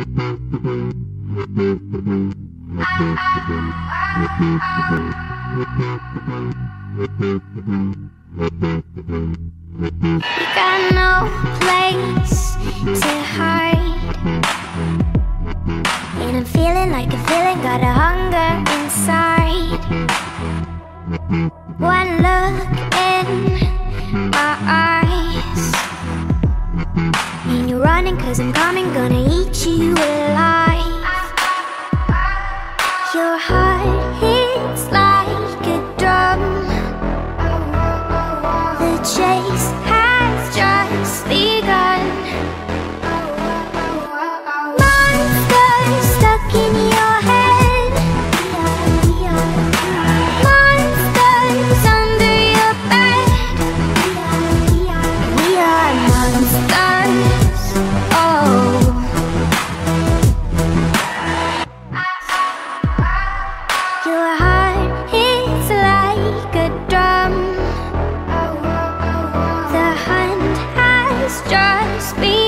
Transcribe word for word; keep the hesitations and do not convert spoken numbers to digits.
You got no place to hide, and I'm feeling like a villain, got a hunger inside. One look in my eyes, and you're running 'cause I'm coming, gonna eat you alive. Your heart hits like a drum, the chase has just begun. Monsters stuck in your head, monsters under your bed. We are monsters, oh. Your heart hits like a drum, the hunt has just begun.